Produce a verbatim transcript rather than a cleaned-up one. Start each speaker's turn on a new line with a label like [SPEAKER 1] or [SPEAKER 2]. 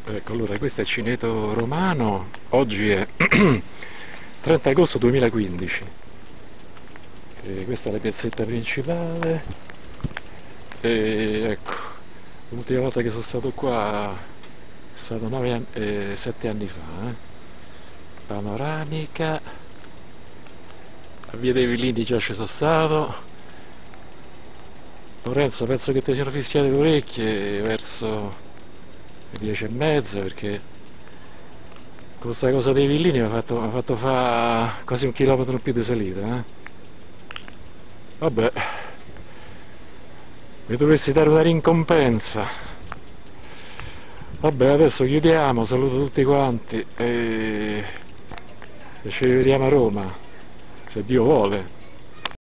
[SPEAKER 1] Ecco, allora questo è Cineto Romano, oggi è trenta agosto duemilaquindici, e questa è la piazzetta principale e ecco, l'ultima volta che sono stato qua è stato nove anni, eh, sette anni fa, eh. Panoramica, a Via dei Villini già ci sono stato. Lorenzo, penso che ti siano fischiate le orecchie verso le dieci e mezza perché con questa cosa dei villini mi ha fatto, m'ha fatto fare quasi un chilometro in più di salita, eh? Vabbè, mi dovessi dare una ricompensa. Vabbè, adesso chiudiamo, saluto tutti quanti e, e ci rivediamo a Roma, se Dio vuole.